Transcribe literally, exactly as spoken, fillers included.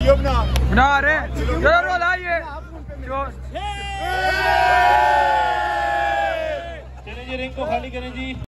Video बना बना रहे। चलो लाइए चलें जी, रिंग को खाली करें जी।